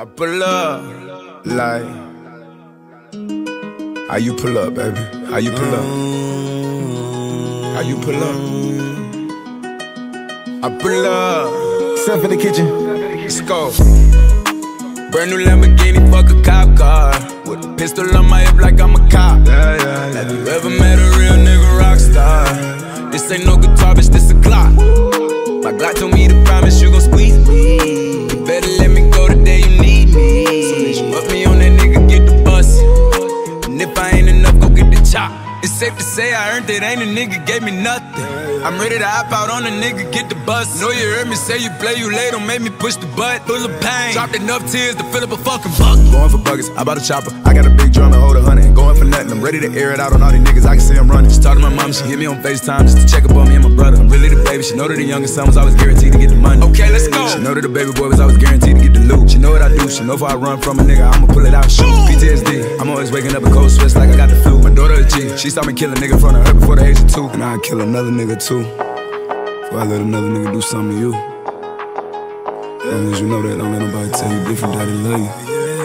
I pull up, like, how you pull up, baby? How you pull up? How you pull up? I pull up. Stuff in the kitchen. Let's go. Brand new Lamborghini, fuck a cop car. With a pistol on my hip like I'm a cop. Have you ever met a real nigga rock star? This ain't no guitar, bitch, this a Glock. My Glock told me to promise you gon' squeeze me. You better let me go the day you need me. So let you put me on that nigga, get the bus. And if I ain't enough, go get the chop. It's safe to say I earned it, ain't a nigga gave me nothing. I'm ready to hop out on a nigga, get the bus. Know you heard me say you play, you late, don't make me push the butt. Full of pain, dropped enough tears to fill up a fucking bucket. Going for buckets, I bought a chopper. I got a big drum and hold 100. Ain't going for nothing, I'm ready to air it out on all these niggas, I can see I'm running. She talked to my mom, she hit me on FaceTime just to check up on me and my brother. I'm really the baby, she know that the youngest son was always guaranteed to get the money. Okay, let's go. She know that the baby boy was always guaranteed to get the loot. She know what I do, she know if I run from a nigga, I'ma pull it out and shoot. PTSD, I'm always waking up in cold sweats like I got the flu. My daughter a G, she saw me kill a nigga in front of her before the age of 2. And I'd kill another nigga too, before I let another nigga do something to you. As long as you know that, don't let nobody tell you different, daddy love you.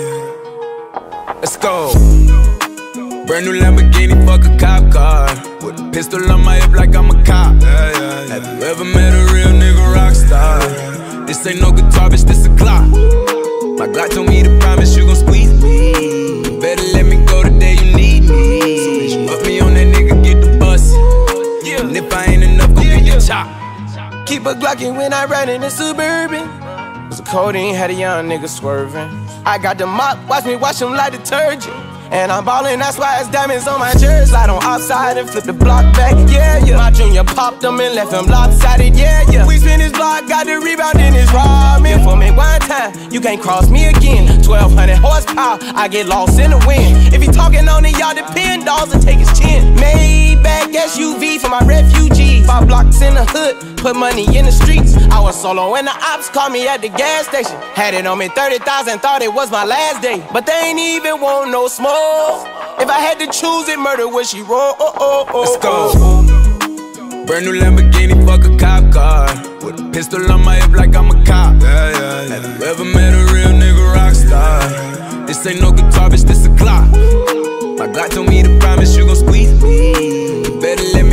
Let's go. Brand new Lamborghini, fuck a cop car. With a pistol on my hip like I'm a cop. Have you ever met a real nigga rock star? This ain't no guitar, bitch, this a Glock. My Glock told me to promise you gon' squeeze me. You better let me go the day you need me. So let you put me on that nigga, get the bus. And if I ain't enough, go get the chop. Keep a Glockin' when I ride in the Suburban. Cause the codeine had a young nigga swerving. I got the mop, watch me wash him like detergent. And I'm ballin', that's why it's diamonds on my jersey. Slide on outside and flip the block back, yeah, yeah. My junior popped him and left him lopsided, yeah, yeah. We spin his block, got the rebound in his ramen. For me one time, you can't cross me again. 1200 horsepower, I get lost in the wind. If he talking on it, y'all depend, dolls and take his chin. Maybach SUV for my refugee. 5 blocks in the hood, put money in the streets. I was solo when the ops called me at the gas station. Had it on me 30,000, thought it was my last day. But they ain't even want no smoke. If I had to choose it, murder would she roll? Let's go. Brand new Lamborghini, fuck a cop car. With a pistol on my hip like I'm a cop. Have you ever met a real nigga rock star? This ain't no guitar, bitch, this a Glock. My Glock told me to promise you gon' squeeze me. You better let me